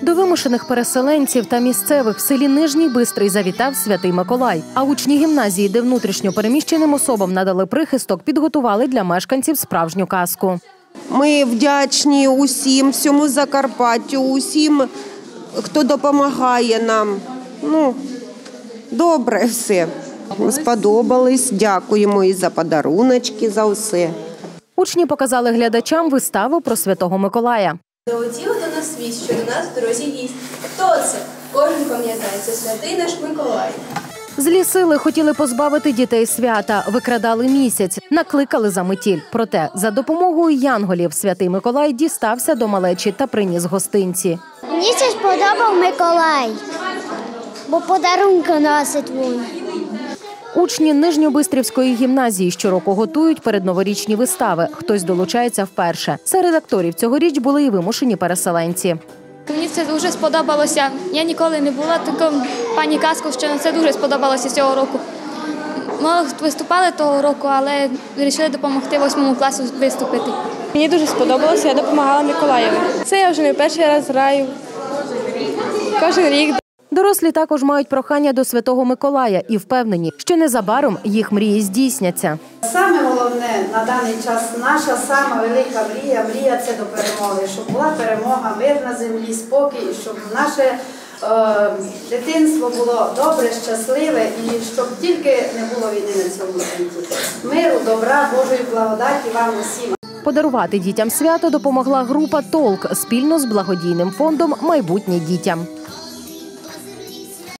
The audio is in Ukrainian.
До вимушених переселенців та місцевих в селі Нижній Бистрий завітав Святий Миколай. А учні гімназії, де внутрішньо переміщеним особам надали прихисток, підготували для мешканців справжню казку. Ми вдячні усім, всьому Закарпаттю, усім, хто допомагає нам. Добре все. Сподобалось, дякуємо і за подаруночки, за все. Учні показали глядачам виставу про Святого Миколая. Долетіло до нас вість, що до нас в дорозі гість. Хто це? Кожен пам'ятає, це святий наш Миколай. Злі сили хотіли позбавити дітей свята, викрадали місяць, накликали за метіль. Проте за допомогою янголів Святий Миколай дістався до малечі та приніс гостинці. Мені це сподобав Миколай, бо подарунки носить він. Учні Нижньобистрівської гімназії щороку готують передноворічні вистави. Хтось долучається вперше. Серед акторів цьогоріч були і вимушені переселенці. Мені це дуже сподобалося. Я ніколи не була таким пані казку, що це дуже сподобалося цього року. Ми виступали того року, але вирішили допомогти 8 класу виступити. Мені дуже сподобалося, я допомагала Миколаєві. Це я вже не перший раз граю. Кожен рік. Дорослі також мають прохання до Святого Миколая і впевнені, що незабаром їх мрії здійсняться. Саме головне на даний час, наша сама велика мрія – це до перемоги. Щоб була перемога, мир на землі, спокій, щоб наше дитинство було добре, щасливе і щоб тільки не було війни на цьому світі. Миру, добра, Божої благодаті вам усім. Подарувати дітям свято допомогла група «Толк» спільно з благодійним фондом «Майбутнє дітям».